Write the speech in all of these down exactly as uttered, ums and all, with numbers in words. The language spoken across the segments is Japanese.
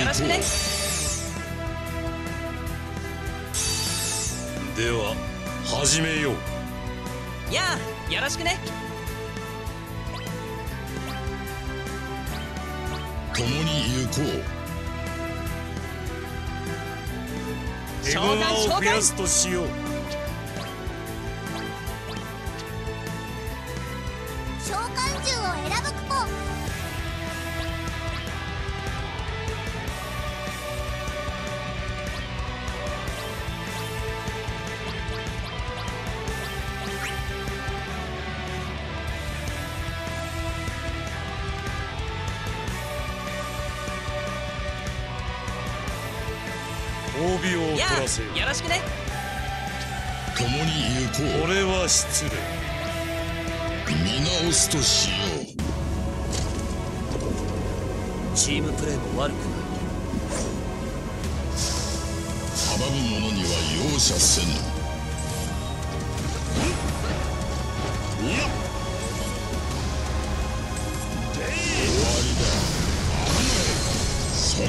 よろしくね。 では始めよう。 やあ、よろしくね。 共に行こう。 エゴマを増やすとしよう。 召喚獣を選ぶクポ。 褒美を取やらせよう。 あ、よろしくね。 共に行ここれは失礼。 う。見直すとしよう。 チームプレーも悪くない。 阻む者には容赦せぬ。いや終わりだ。そら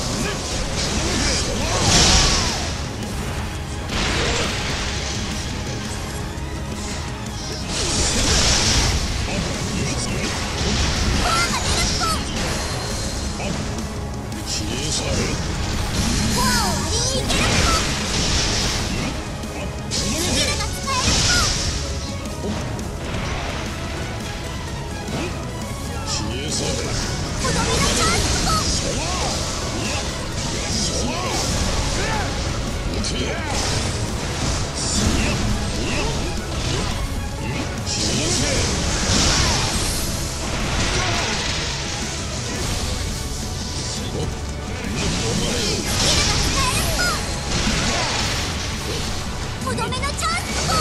とどめのチャンスポ。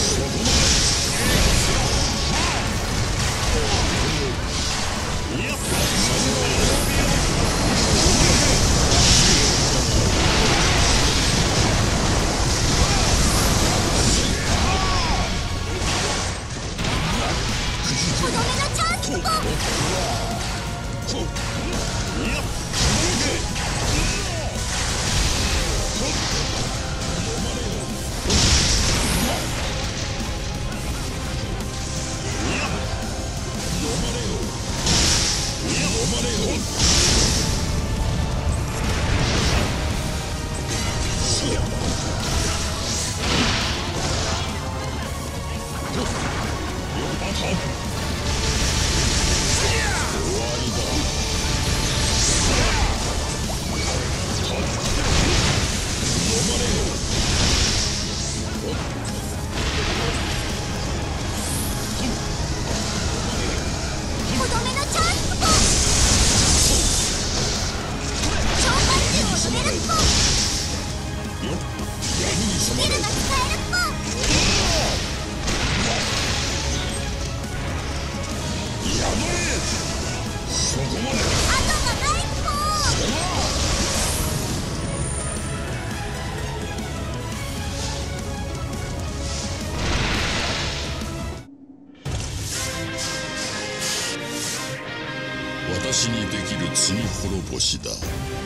とどめのチャンスポ。私にできる罪滅ぼしだ。